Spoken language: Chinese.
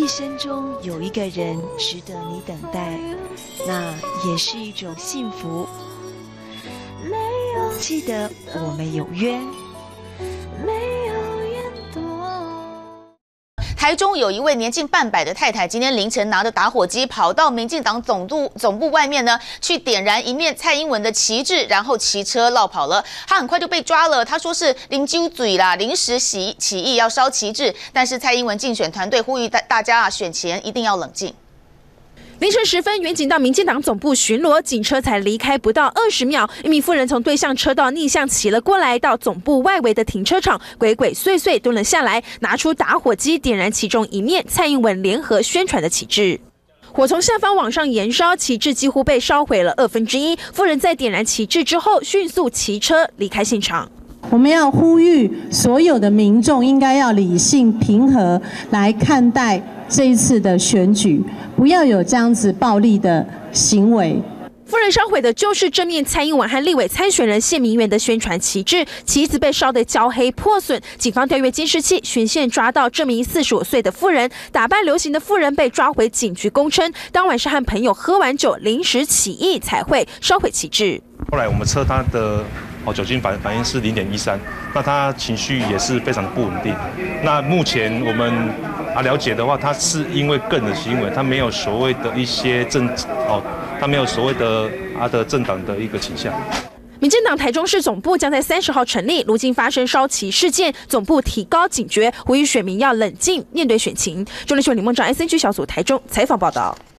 一生中有一个人值得你等待，那也是一种幸福。记得我们有约。 台中有一位年近半百的太太，今天凌晨拿着打火机跑到民进党总部外面呢，去点燃一面蔡英文的旗帜，然后骑车落跑了。她很快就被抓了，她说是临嘴啦，临时起意要烧旗帜，但是蔡英文竞选团队呼吁大家选前一定要冷静。 凌晨时分，远警到民进党总部巡逻，警车才离开不到20秒，一名妇人从对向车道逆向骑了过来，到总部外围的停车场，鬼鬼祟祟蹲了下来，拿出打火机点燃其中一面蔡英文联合宣传的旗帜。火从下方往上延烧，旗帜几乎被烧毁了1/2。妇人在点燃旗帜之后，迅速骑车离开现场。 我们要呼吁所有的民众应该要理性平和来看待这一次的选举，不要有这样子暴力的行为。 夫人烧毁的就是这面蔡英文和立委参选人谢明远的宣传旗帜，旗子被烧得焦黑破损。警方调阅监视器，循线抓到这名45岁的妇人，打扮流行的妇人被抓回警局供称，当晚是和朋友喝完酒，临时起意才会烧毁旗帜。 后来我们测他的酒精反应是0.13，那他情绪也是非常的不稳定。那目前我们了解的话，他是因为个人的行为，他没有所谓的一些他没有所谓的他的政党的一个倾向。 民进党台中市总部将在30号成立，如今发生烧旗事件，总部提高警觉，呼吁选民要冷静面对选情。中立新闻李梦章 SNG 小组台中采访报道。